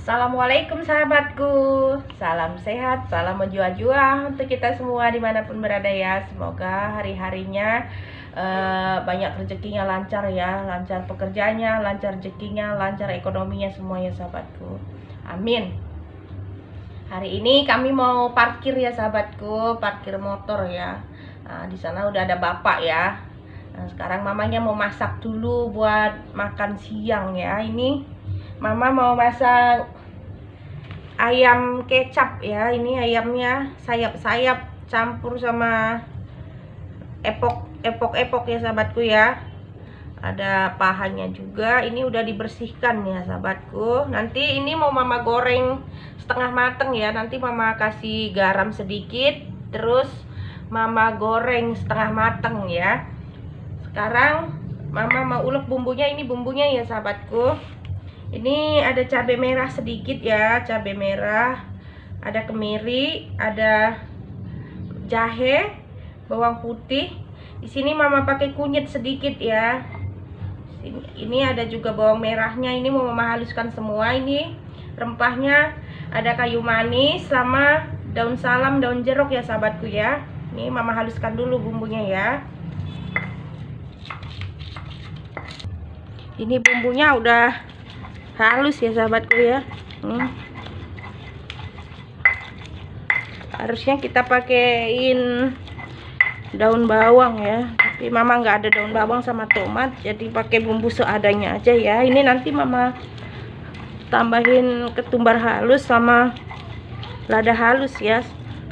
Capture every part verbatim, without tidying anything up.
Assalamualaikum sahabatku, salam sehat, salam menjual-jual untuk kita semua dimanapun berada ya. Semoga hari-harinya uh, banyak rezekinya, lancar ya, lancar pekerjaannya, lancar rezekinya, lancar ekonominya semuanya sahabatku. Amin. Hari ini kami mau parkir ya sahabatku, parkir motor ya. Nah, di sana udah ada bapak ya. Nah, sekarang mamanya mau masak dulu buat makan siang ya. Ini Mama mau masak ayam kecap ya. Ini ayamnya sayap-sayap campur sama epok epok epok ya sahabatku ya. Ada pahanya juga. Ini udah dibersihkan ya sahabatku. Nanti ini mau Mama goreng setengah mateng ya. Nanti Mama kasih garam sedikit, terus Mama goreng setengah mateng ya. Sekarang Mama mau ulek bumbunya. Ini bumbunya ya sahabatku. Ini ada cabai merah sedikit ya, cabai merah, ada kemiri, ada jahe, bawang putih. Di sini Mama pakai kunyit sedikit ya. Ini ada juga bawang merahnya. Ini mau Mama haluskan semua. Ini rempahnya ada kayu manis sama daun salam, daun jeruk ya sahabatku ya. Ini Mama haluskan dulu bumbunya ya. Ini bumbunya udah halus ya sahabatku ya. hmm. Harusnya kita pakein daun bawang ya, tapi Mama nggak ada daun bawang sama tomat, jadi pakai bumbu seadanya aja ya. Ini nanti Mama tambahin ketumbar halus sama lada halus ya,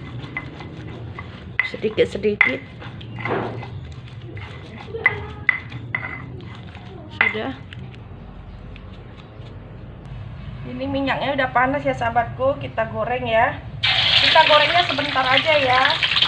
sedikit-sedikit. Sudah. Ini minyaknya udah panas ya sahabatku, kita goreng ya. Kita gorengnya sebentar aja ya.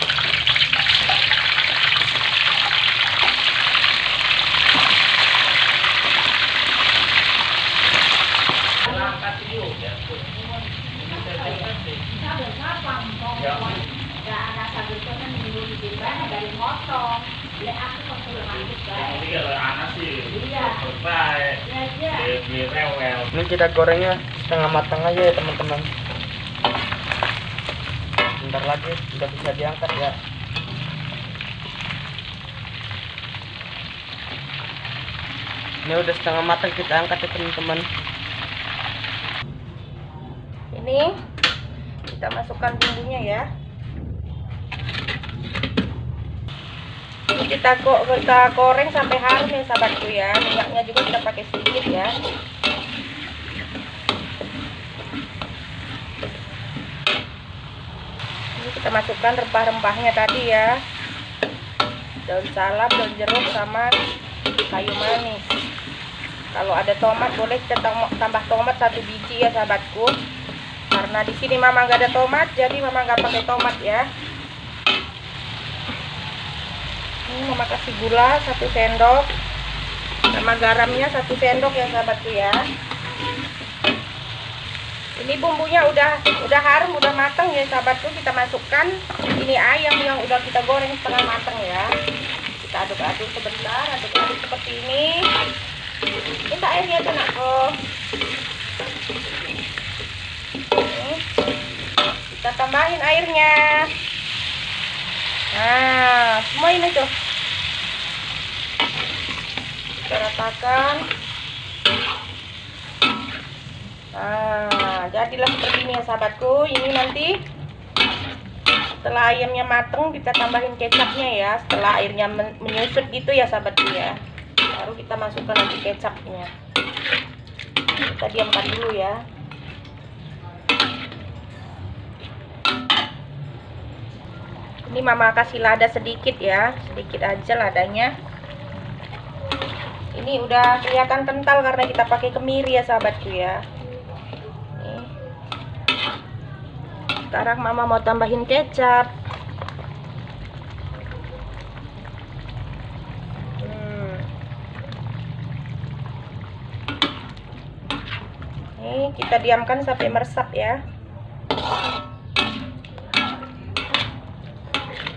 Ini kita gorengnya setengah matang aja ya teman-teman. Bentar lagi udah bisa diangkat ya. Ini udah setengah matang, kita angkat ya teman-teman. Ini kita masukkan bumbunya ya. Ini kita kok kita goreng sampai harum ya sahabatku ya. Minyaknya juga kita pakai sedikit ya. Ini kita masukkan rempah-rempahnya tadi ya. Daun salam, daun jeruk sama kayu manis. Kalau ada tomat boleh kita tambah tomat satu biji ya sahabatku. Karena di sini Mama nggak ada tomat, jadi Mama nggak pakai tomat ya. Ini Mama kasih gula satu sendok, sama garamnya satu sendok ya sahabatku ya. Ini bumbunya udah udah harum, udah matang ya sahabatku. Kita masukkan ini ayam yang udah kita goreng setengah matang ya. Kita aduk-aduk sebentar, aduk-aduk seperti ini. Minta airnya tuh nakku. Kita tambahin airnya. Nah, semua ini tuh kita ratakan. Nah, jadilah seperti ini ya sahabatku. Ini nanti setelah ayamnya mateng kita tambahin kecapnya ya. Setelah airnya menyusut gitu ya sahabatku ya, baru kita masukkan nanti kecapnya. Kita diamkan dulu ya. Ini Mama kasih lada sedikit ya, sedikit aja ladanya. Ini udah kelihatan kental karena kita pakai kemiri ya sahabatku ya. Nih. Sekarang Mama mau tambahin kecap. Hmm. Nih kita diamkan sampai meresap ya.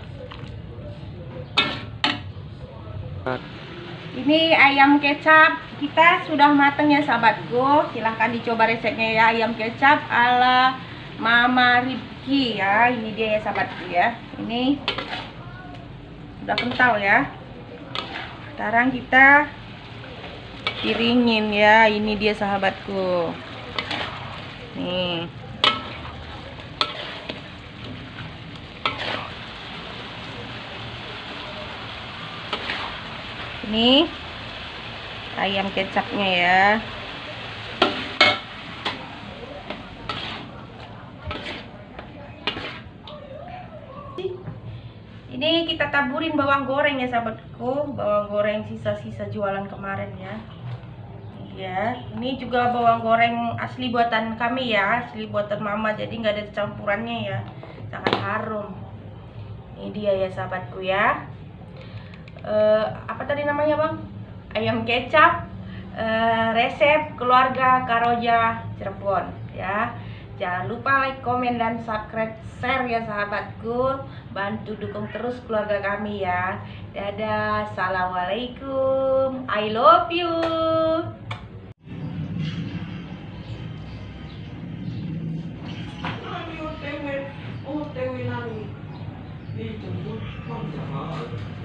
Ini ayam kecap kita sudah matang ya sahabatku. Silahkan dicoba resepnya ya, ayam kecap ala Mama Ripki ya. Ini dia ya sahabatku ya. Ini udah kental ya. Sekarang kita piringin ya. Ini dia sahabatku. Nih. Ini ayam kecapnya ya. Ini kita taburin bawang goreng ya sahabatku, bawang goreng sisa-sisa jualan kemarin ya. Iya, ini juga bawang goreng asli buatan kami ya, asli buatan mama, jadi nggak ada campurannya ya, sangat harum. Ini dia ya sahabatku ya. Uh, apa tadi namanya bang? Ayam kecap, uh, resep keluarga Karoja Cirebon ya. Jangan lupa like, komen, dan subscribe, share ya sahabatku. Bantu dukung terus keluarga kami ya. Dadah, assalamualaikum, I love you. Oh,